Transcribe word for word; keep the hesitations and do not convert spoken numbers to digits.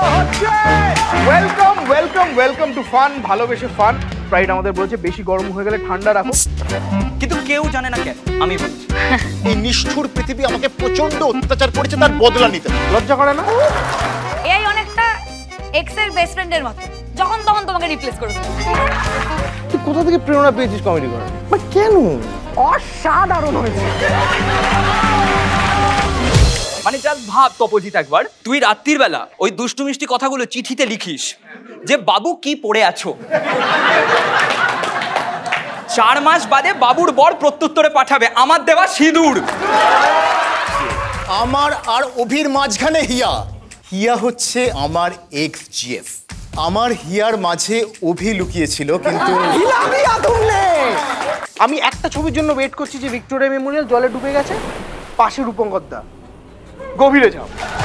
Welcome welcome welcome to fun ভালোবেসে fun. Sprite আমাদের বলেছে বেশি গরম হয়ে গেলে ঠান্ডা রাখো, কিন্তু কেউ জানে না কেন। আমি বলছি এই নিষ্ঠুর পৃথিবী আমাকে প্রচন্ড অত্যাচার করেছে, তার বদলা নিতে লজ্জা করে না? এই অনেকটা এক্স এর বেস্ট ফ্রেন্ডের মতো, যখন তখন তোমাকে রিপ্লেস করে। তুই কোথা থেকে প্রেরণা পেয়েছিস কমেডি করার? বাট কেন? অসাধারণ হয়েছে। মানে জাস্ট ভাব তপজিৎ, একবার তুই রাত্রির বেলা ওই দুষ্টু মিষ্টি কথাগুলো চিঠিতে লিখিস যে বাবু কি পড়ে আছো, চার মাস বাদে বাবুর বর প্রত্যুত্তরে পাঠাবে আমার দেওয়া সিঁদুর। আমার আর অভির মাঝখানে হিয়া। হিয়া হচ্ছে আমার এক্স জিএফ। আমার হিয়ার মাঝে অভি লুকিয়েছিল, কিন্তু আমি একটা ছবির জন্য ওয়েট করছি যে ভিক্টোরিয়া মেমোরিয়াল জলে ডুবে গেছে, পাশে রূপঙ্কর দা, গভীরে যাও।